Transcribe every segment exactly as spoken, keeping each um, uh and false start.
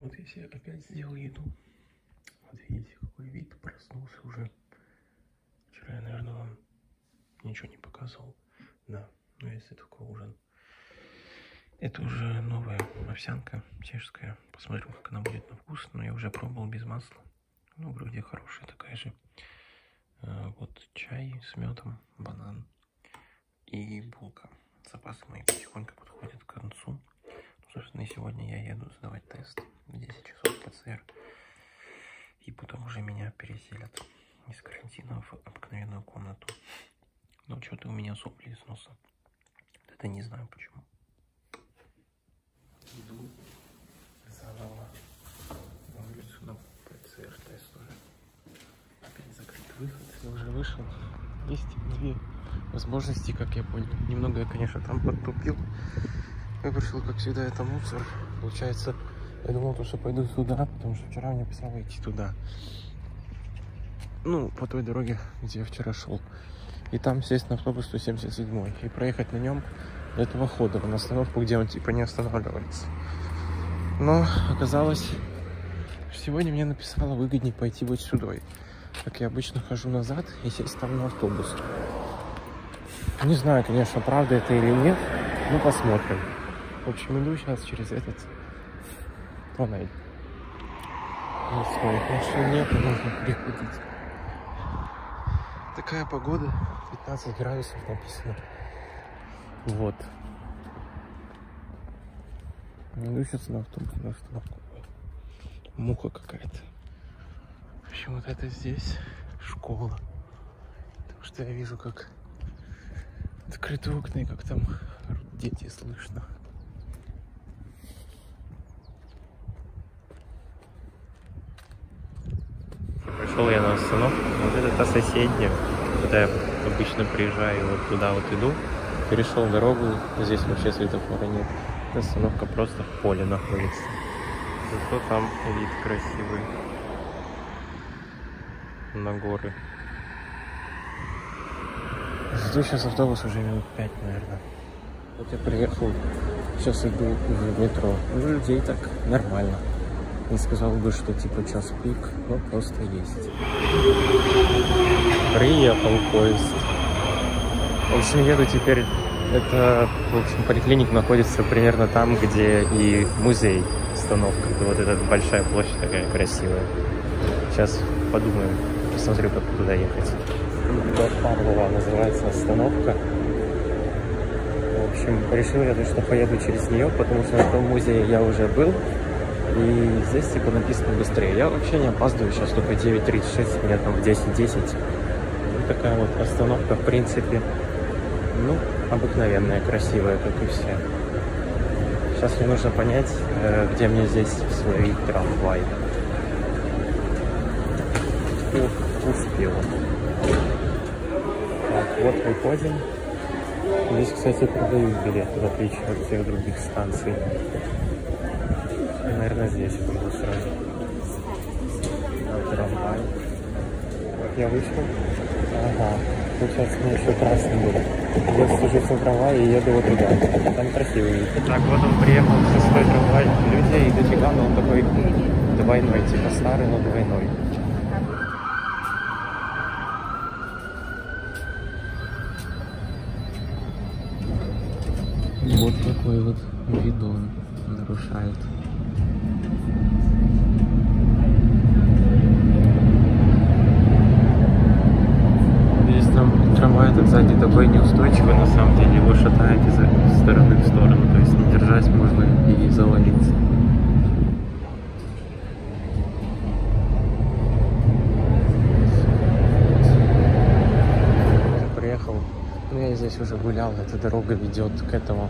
Вот я себе опять сделал еду. Вот видите, какой вид, проснулся уже. Вчера я, наверное, вам ничего не показывал. Да, но если только ужин. Это уже новая овсянка чешская. Посмотрим, как она будет на вкус. Но я уже пробовал без масла. Ну, вроде хорошая такая же. А, вот чай с медом, банан и булка. Запасы мои потихоньку подходят к концу. Ну, собственно, и сегодня я еду сдавать тест в десять часов ПЦР. И потом уже меня переселят из карантина в обыкновенную комнату. Но что-то у меня сопли из носа. Это не знаю почему. Иду заново на улицу на ПЦР тест уже. Опять закрыт выход. Я уже вышел. Есть две возможности, как я понял. Немного я, конечно, там подтупил. Я пришел, как всегда, это мусор. Получается, я думал, что пойду туда, потому что вчера мне писало идти туда. Ну, по той дороге, где я вчера шел. И там сесть на автобус сто семьдесят седьмой и проехать на нем до этого хода, на остановку, где он типа не останавливается. Но оказалось, сегодня мне написала выгоднее пойти вот сюда. Как я обычно хожу назад и сесть там на автобус. Не знаю, конечно, правда это или нет, но посмотрим. В общем, иду сейчас через этот тоннель. Своих машин нет, нужно переходить. Такая погода, пятнадцать градусов написано. Вот. Иду сейчас на автобус, на остановку. Муха какая-то. В общем, вот это здесь школа. Потому что я вижу, как открыты окна и как там дети слышно. Пришел я на остановку. Вот это та соседняя, куда я обычно приезжаю, вот туда вот иду. Перешел дорогу, здесь вообще светофора нет. Остановка просто в поле находится. Зато там вид красивый на горы. Жду сейчас автобус уже минут пять, наверное. Вот я приехал, сейчас иду в метро. Ну, людей так нормально. Не сказал бы, что типа час пик, но просто есть. Приехал поезд. В общем, еду теперь. Это, в общем, поликлиника находится примерно там, где и музей, остановка. Это вот эта большая площадь такая красивая. Сейчас подумаем, посмотрю, как туда ехать. До Павлова называется остановка. В общем, решил я, что поеду через нее, потому что на том музее я уже был. И здесь типа написано быстрее. Я вообще не опаздываю, сейчас только девять тридцать шесть, у меня там в десять десять. Вот такая вот остановка, в принципе, ну, обыкновенная, красивая, как и все. Сейчас мне нужно понять, где мне здесь словить трамвай. Ух, успел. Так, вот выходим. Здесь, кстати, продают билеты, в отличие от всех других станций. Наверное, здесь буду сразу. На трамвай. Я вышел. Ага. Сейчас мне еще красный будет. Я сажусь на трамвай и еду вот туда. Там красивый вид. Так, вот он приехал, шестой трамвай. Людей дофига, но он такой двойной. Типа старый, но двойной. Вот такой вот вид он нарушает. Трамвай этот сзади такой неустойчивый, на самом деле его шатает из стороны в сторону, то есть не держать можно и завалиться. Я приехал, ну я здесь уже гулял, эта дорога ведет к этому,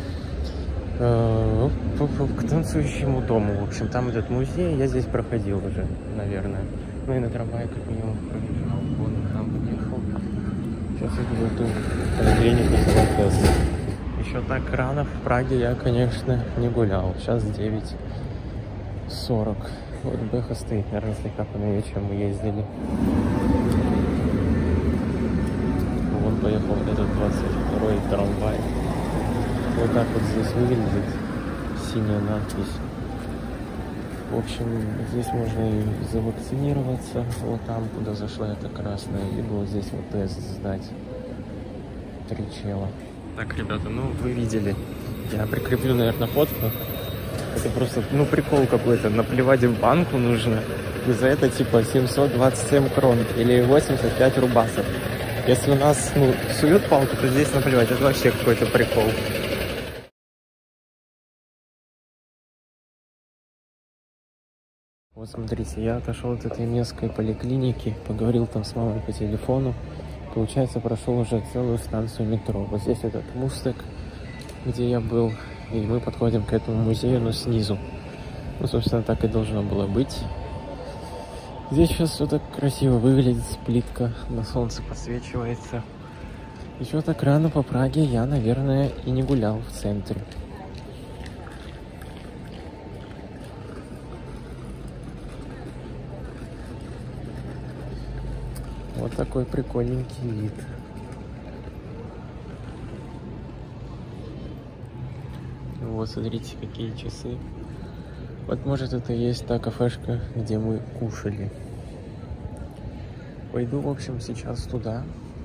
э, к танцующему дому, в общем, там этот музей, я здесь проходил уже, наверное, ну и на трамвае как минимум пробежал, вон там подъехал. Сейчас я иду в эту поликлинику сдавать тест. Еще так рано в Праге я, конечно, не гулял. Сейчас девять сорок. Вот Бэха стоит, наверное, слегка поновее, чем мы ездили. Вон поехал этот двадцать второй трамвай. Вот так вот здесь выглядит синяя надпись. В общем, здесь можно и завакцинироваться, вот там, куда зашла эта красная, либо вот здесь вот тест сдать. Три чела. Так, ребята, ну вы видели. Я прикреплю, наверное, фотку. Это просто, ну, прикол какой-то. Наплевать в банку нужно. И за это типа семьсот двадцать семь крон или восемьдесят пять рубасов. Если у нас, ну, суют палку, то здесь наплевать. Это вообще какой-то прикол. Вот смотрите, я отошел от этой местной поликлиники, поговорил там с мамой по телефону. Получается, прошел уже целую станцию метро. Вот здесь этот мостик, где я был, и мы подходим к этому музею, но снизу. Ну, собственно, так и должно было быть. Здесь сейчас все так красиво выглядит, плитка на солнце подсвечивается. Еще так рано по Праге я, наверное, и не гулял в центре. Вот такой прикольненький вид. Вот, смотрите, какие часы. Вот, может, это и есть та кафешка, где мы кушали. Пойду, в общем, сейчас туда.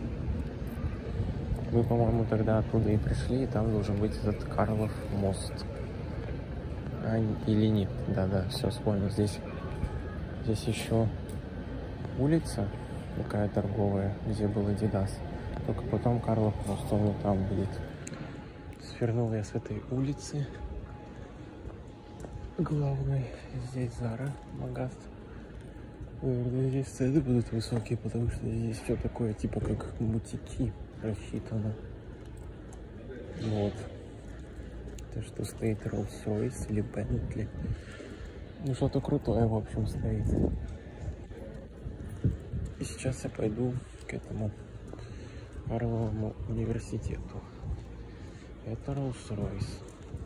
Мы, по-моему, тогда оттуда и пришли, и там должен быть этот Карлов мост. А, или нет? Да-да, все, вспомнил. Здесь, здесь еще улица такая торговая, где был Adidas. Только потом Карлов мост, он там будет. Свернул я с этой улицы главной. Здесь Зара, Магаз. Наверное, здесь цены будут высокие, потому что здесь все такое, типа как бутики рассчитано. Вот. Это что стоит, Rolls-Royce или Bentley. Ну, что-то крутое, в общем, стоит. И сейчас я пойду к этому Карловому университету. Это Rolls-Royce.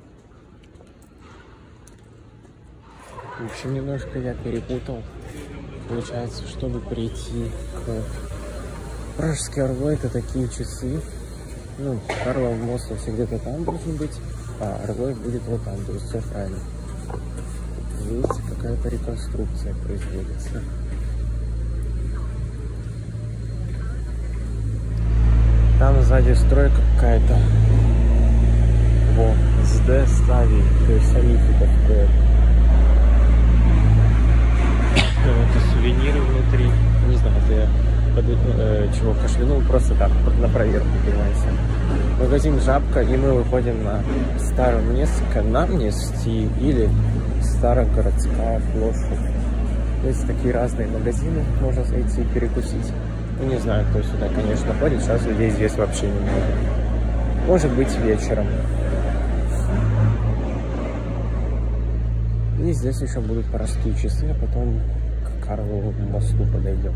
В общем, немножко я перепутал. Получается, чтобы прийти к Пражский Орлой, это такие часы. Ну, Карлов мост где-то там должен быть, а Орлой будет вот там, то есть все правильно. Видите, какая-то реконструкция производится. Там сзади стройка какая-то. Во, с Д стави, то есть они типа строят. Это сувениры внутри. Не знаю, это я под, э, чего кашлянул, просто так, на проверку, понимаете. Магазин Жабка, и мы выходим на Староместская Намнести или Старогородская площадь. Здесь такие разные магазины, можно зайти и перекусить. Ну, не знаю, кто сюда, конечно, ходит, сейчас людей здесь вообще немного. Может быть, вечером. И здесь еще будут простые часы, а потом к Карлову мосту подойдем.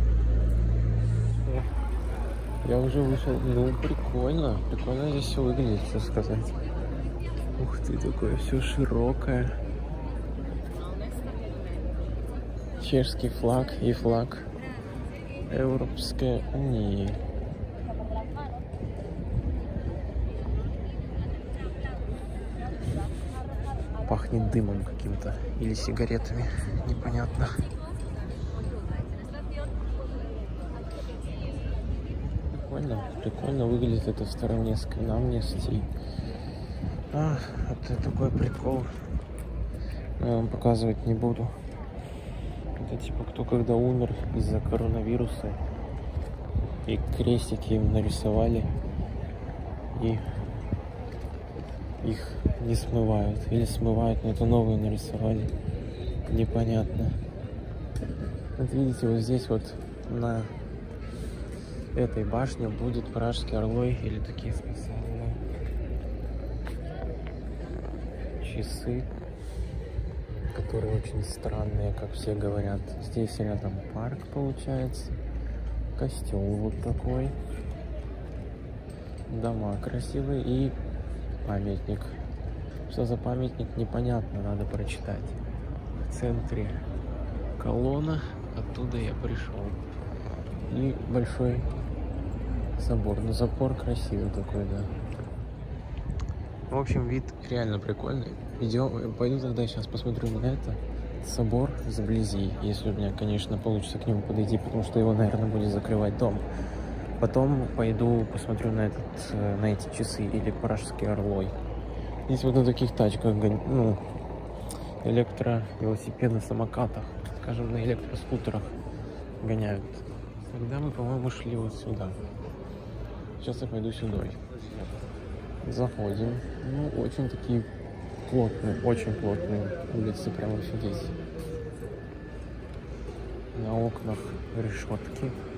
Я уже вышел. Ну, прикольно. Прикольно здесь все выглядит, что сказать. Ух ты, такое все широкое. Чешский флаг и флаг Европской Унии. Пахнет дымом каким-то или сигаретами, непонятно. Прикольно, прикольно выглядит это в Староместской Намнести. А, это такой прикол. Я вам показывать не буду. Это типа кто когда умер из-за коронавируса. И крестики им нарисовали. И их не смывают. Или смывают, но это новые нарисовали. Непонятно. Вот видите, вот здесь вот на этой башне будет Пражский Орлой или такие специальные часы, которые очень странные, как все говорят. Здесь рядом парк получается, костел вот такой, дома красивые и памятник. Что за памятник, непонятно, надо прочитать. В центре колонна, оттуда я пришел. И большой собор. Но забор красивый такой, да. В общем, вид реально прикольный. Идем, пойду тогда сейчас посмотрю на это. собор вблизи, если у меня, конечно, получится к нему подойти, потому что его, наверное, будет закрывать дом. Потом пойду посмотрю на, этот, на эти часы или Пражский Орлой. Здесь вот на таких тачках, ну, электровелосипедных самокатах, скажем, на электроскутерах гоняют. Тогда мы, по-моему, шли вот сюда. Сейчас я пойду сюда. Заходим. Ну, очень такие плотные, очень плотные улицы, прямо здесь. На окнах решетки.